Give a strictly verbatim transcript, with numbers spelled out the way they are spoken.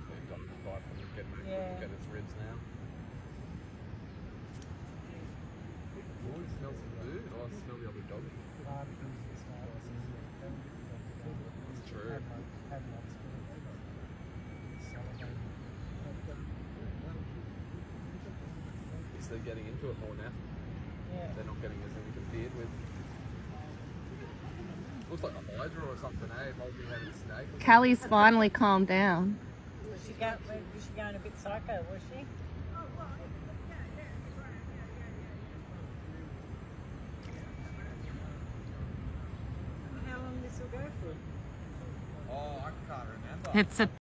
definitely got the guy from getting back Yeah. look at its ribs now. Oh, he smells some food. Oh, I smell the other dog. That's true. So they're getting into it more now. Yeah. They're not getting as interfered with. Looks like a hydra or something, eh? Multi-headed snake. Callie's finally calmed down. Was she, go, was she going a bit psycho, was she? How long this will go for? Oh, I can't remember. It's a